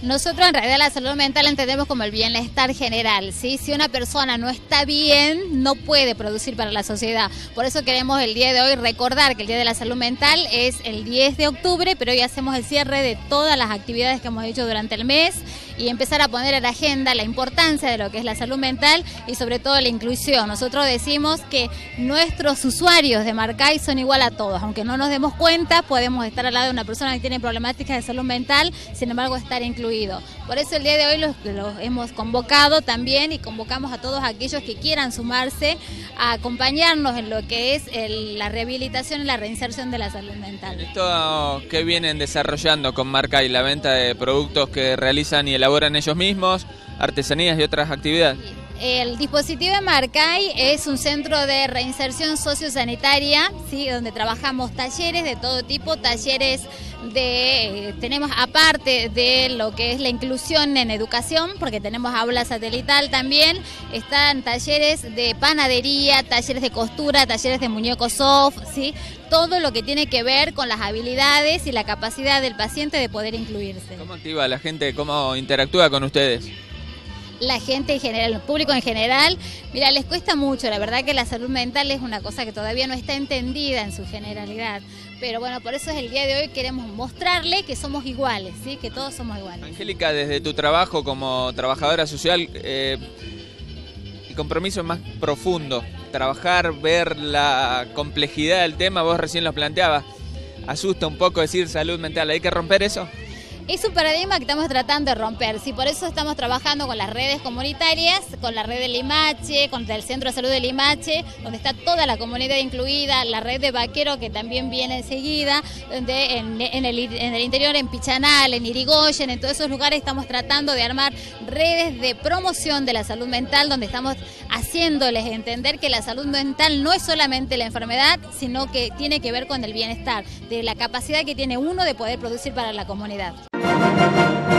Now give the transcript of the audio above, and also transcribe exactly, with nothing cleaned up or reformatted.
Nosotros en realidad la salud mental entendemos como el bienestar general, ¿sí? Si una persona no está bien, no puede producir para la sociedad. Por eso queremos el día de hoy recordar que el Día de la Salud Mental es el diez de octubre, pero hoy hacemos el cierre de todas las actividades que hemos hecho durante el mes y empezar a poner en la agenda la importancia de lo que es la salud mental y sobre todo la inclusión. Nosotros decimos que nuestros usuarios de Marcay son igual a todos, aunque no nos demos cuenta, podemos estar al lado de una persona que tiene problemáticas de salud mental, sin embargo estar incluido. Por eso el día de hoy los, los hemos convocado también y convocamos a todos aquellos que quieran sumarse a acompañarnos en lo que es el, la rehabilitación y la reinserción de la salud mental. ¿Esto qué vienen desarrollando con Marcay? ¿La venta de productos que realizan y elaboran ellos mismos, artesanías y otras actividades? Sí. El dispositivo de Marcay es un centro de reinserción sociosanitaria, ¿sí? Donde trabajamos talleres de todo tipo, talleres de, eh, tenemos aparte de lo que es la inclusión en educación, porque tenemos aula satelital también, están talleres de panadería, talleres de costura, talleres de muñecos soft, ¿sí? Todo lo que tiene que ver con las habilidades y la capacidad del paciente de poder incluirse. ¿Cómo activa la gente? ¿Cómo interactúa con ustedes? La gente en general, el público en general, mira, les cuesta mucho, la verdad que la salud mental es una cosa que todavía no está entendida en su generalidad, pero bueno, por eso es el día de hoy queremos mostrarle que somos iguales, ¿sí? Que todos somos iguales. Angélica, desde tu trabajo como trabajadora social, eh, el compromiso es más profundo, trabajar, ver la complejidad del tema, vos recién lo planteabas, asusta un poco decir salud mental, ¿hay que romper eso? Es un paradigma que estamos tratando de romper, sí, por eso estamos trabajando con las redes comunitarias, con la red de Limache, con el Centro de Salud de Limache, donde está toda la comunidad incluida, la red de Vaquero que también viene enseguida, donde en, en, el, en el interior, en Pichanal, en Irigoyen, en todos esos lugares estamos tratando de armar redes de promoción de la salud mental, donde estamos haciéndoles entender que la salud mental no es solamente la enfermedad, sino que tiene que ver con el bienestar, de la capacidad que tiene uno de poder producir para la comunidad.